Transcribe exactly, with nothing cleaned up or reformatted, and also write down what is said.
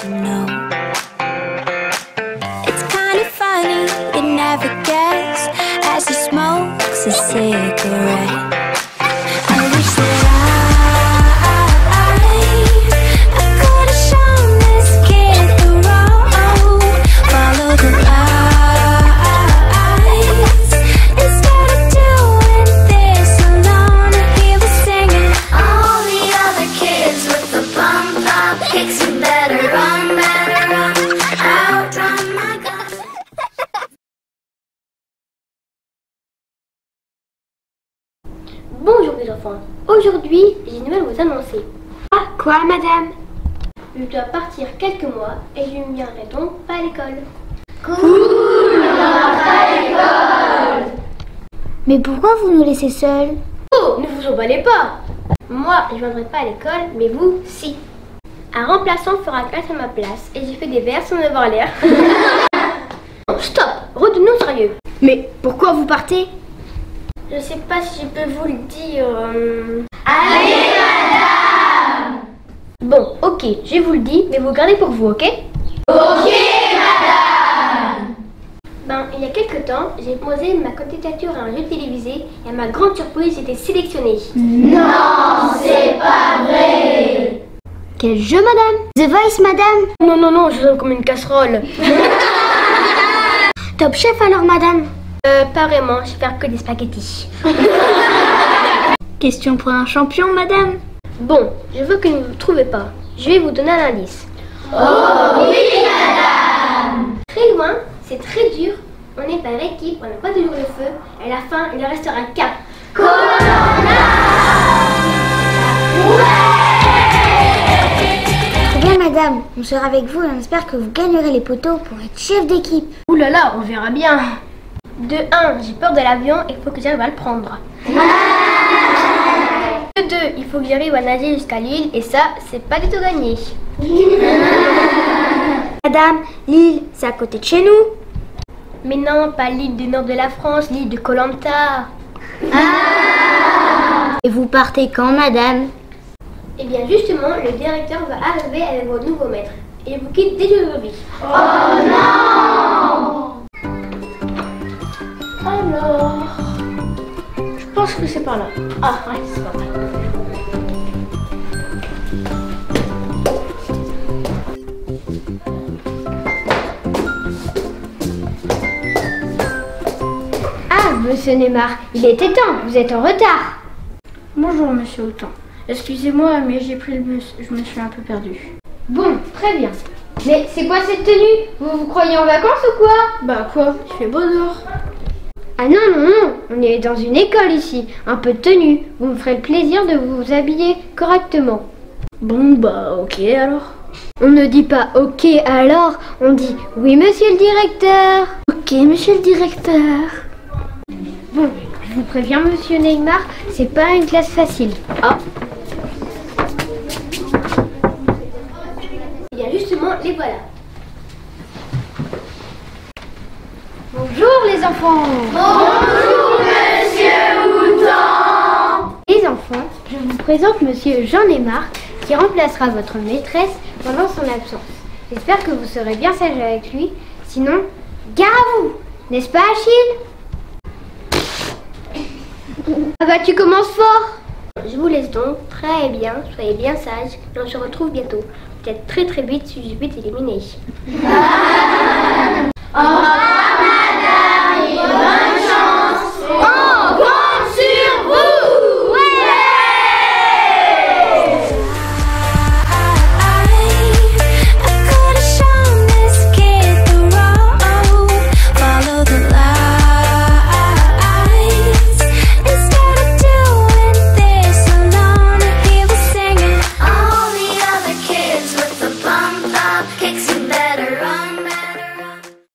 to know. It's kind of funny, you never guess as he smokes a cigarette. I wish that I, I could have shown this kid the road. Follow the lights instead of doing this alone. He was singing all the other kids with the bump up kicks. You better run, better run, outrun my God. Bonjour les enfants, aujourd'hui j'ai une nouvelle à vous annoncer. Ah, quoi madame? Je dois partir quelques mois et je ne viendrai donc pas à l'école. Cool, on va pas à l'école. Mais pourquoi vous nous laissez seuls? Oh, ne vous emballez pas. Moi je ne viendrai pas à l'école, mais vous, si. Un remplaçant fera classe à ma place et j'ai fait des vers sans avoir l'air. Stop, retenons sérieux. Mais pourquoi vous partez? Je sais pas si je peux vous le dire. euh, Allez madame. Bon, ok, je vous le dis, mais vous gardez pour vous, ok? Ok madame. Ben, il y a quelques temps, j'ai posé ma candidature à un jeu télévisé et à ma grande surprise, j'ai été sélectionnée. Non, c'est pas vrai. Quel jeu madame? The Voice madame? Non, non, non, je sonne comme une casserole. Top Chef alors madame? Euh, pas vraiment, je vais faire que des spaghettis. Question pour un champion madame? Bon, je veux que vous ne vous trouvez pas. Je vais vous donner un indice. Oh oui madame. Très loin, c'est très dur. On est par équipe, on n'a pas toujours le feu. À la fin, il ne restera qu'un. Très bien madame, on sera avec vous et on espère que vous gagnerez les poteaux pour être chef d'équipe. Ouh là là, on verra bien. De un, j'ai peur de l'avion et il faut que j'arrive à le prendre. De deux, il faut que j'arrive à nager jusqu'à l'île et ça, c'est pas du tout gagné. Madame, l'île, c'est à côté de chez nous. Mais non, pas l'île du nord de la France, l'île de Koh Lanta. Et vous partez quand madame? Et bien justement, le directeur va arriver avec vos nouveaux maîtres. Et vous quitte dès aujourd'hui. Oh non. Alors, je pense que c'est par là. Ah, ouais, c'est par là. Ah, monsieur Neymar, il était temps, vous êtes en retard. Bonjour monsieur Autant. Excusez-moi, mais j'ai pris le bus, je me suis un peu perdue. Bon, très bien. Mais c'est quoi cette tenue? Vous vous croyez en vacances ou quoi? Bah quoi, il fait beau dehors. Ah non, non, non, on est dans une école ici. Un peu de tenue, vous me ferez le plaisir de vous habiller correctement. Bon bah ok alors. On ne dit pas ok alors, on dit oui monsieur le directeur. Ok monsieur le directeur. Bon, je vous préviens monsieur Neymar, c'est pas une classe facile. Ah. Et bien justement, les voilà. Bonjour les enfants. Bonjour monsieur Autant. Les enfants, je vous présente monsieur Jean Neymar qui remplacera votre maîtresse pendant son absence. J'espère que vous serez bien sage avec lui, sinon, gare à vous, n'est-ce pas Achille? Ah bah tu commences fort. Je vous laisse donc très bien, soyez bien sages et on se retrouve bientôt. Peut-être très très vite si je vais t'éliminer. Au revoir.